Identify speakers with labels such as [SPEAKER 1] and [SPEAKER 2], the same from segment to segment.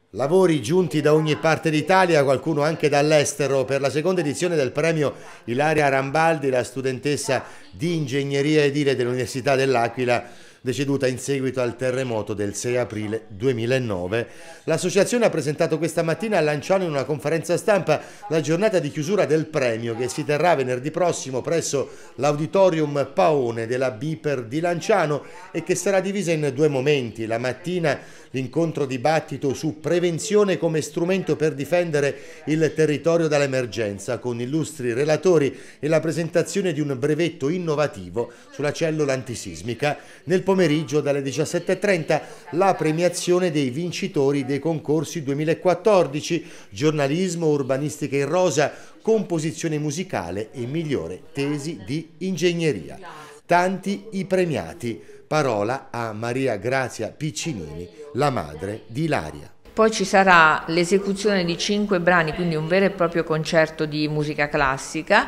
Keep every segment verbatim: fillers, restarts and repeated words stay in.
[SPEAKER 1] Lavori giunti da ogni parte d'Italia, qualcuno anche dall'estero, per la seconda edizione del premio Ilaria Rambaldi, la studentessa di ingegneria edile dell'Università dell'Aquila, deceduta in seguito al terremoto del sei aprile duemilanove. L'associazione ha presentato questa mattina a Lanciano in una conferenza stampa la giornata di chiusura del premio che si terrà venerdì prossimo presso l'Auditorium Paone della Biper di Lanciano e che sarà divisa in due momenti. La mattina l'incontro dibattito su prevenzione come strumento per difendere il territorio dall'emergenza con illustri relatori e la presentazione di un brevetto innovativo sulla cellula antisismica. Nel pomeriggio dalle diciassette e trenta la premiazione dei vincitori dei concorsi duemilaquattordici, giornalismo, urbanistica in rosa, composizione musicale e migliore tesi di ingegneria. Tanti i premiati. Parola a Maria Grazia Piccinini, la madre di Ilaria.
[SPEAKER 2] Poi ci sarà l'esecuzione di cinque brani, quindi un vero e proprio concerto di musica classica,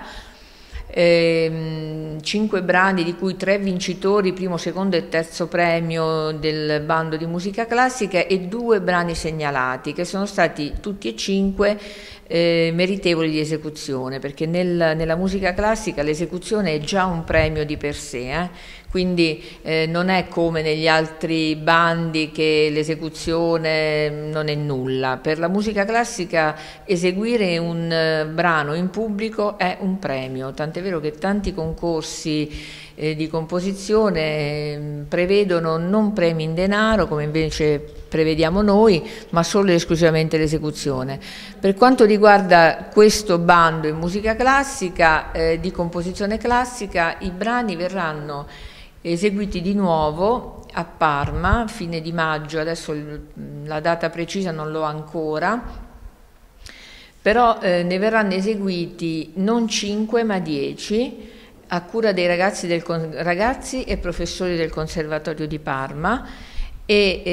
[SPEAKER 2] ehm, cinque brani di cui tre vincitori, primo, secondo e terzo premio del bando di musica classica e due brani segnalati che sono stati tutti e cinque eh, meritevoli di esecuzione, perché nel, nella musica classica l'esecuzione è già un premio di per sé, eh? Quindi eh, non è come negli altri bandi che l'esecuzione non è nulla. Per la musica classica eseguire un eh, brano in pubblico è un premio, tant'è vero che tanti concorsi eh, di composizione eh, prevedono non premi in denaro come invece prevediamo noi, ma solo ed esclusivamente l'esecuzione. Per quanto riguarda questo bando in musica classica, eh, di composizione classica, i brani verranno eseguiti di nuovo a Parma, fine di maggio, adesso la data precisa non l'ho ancora, però eh, ne verranno eseguiti non cinque ma dieci a cura dei ragazzi, del, ragazzi e professori del Conservatorio di Parma e,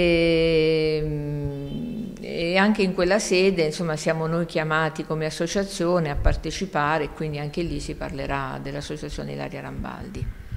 [SPEAKER 2] e, e anche in quella sede insomma, siamo noi chiamati come associazione a partecipare e quindi anche lì si parlerà dell'associazione Ilaria Rambaldi.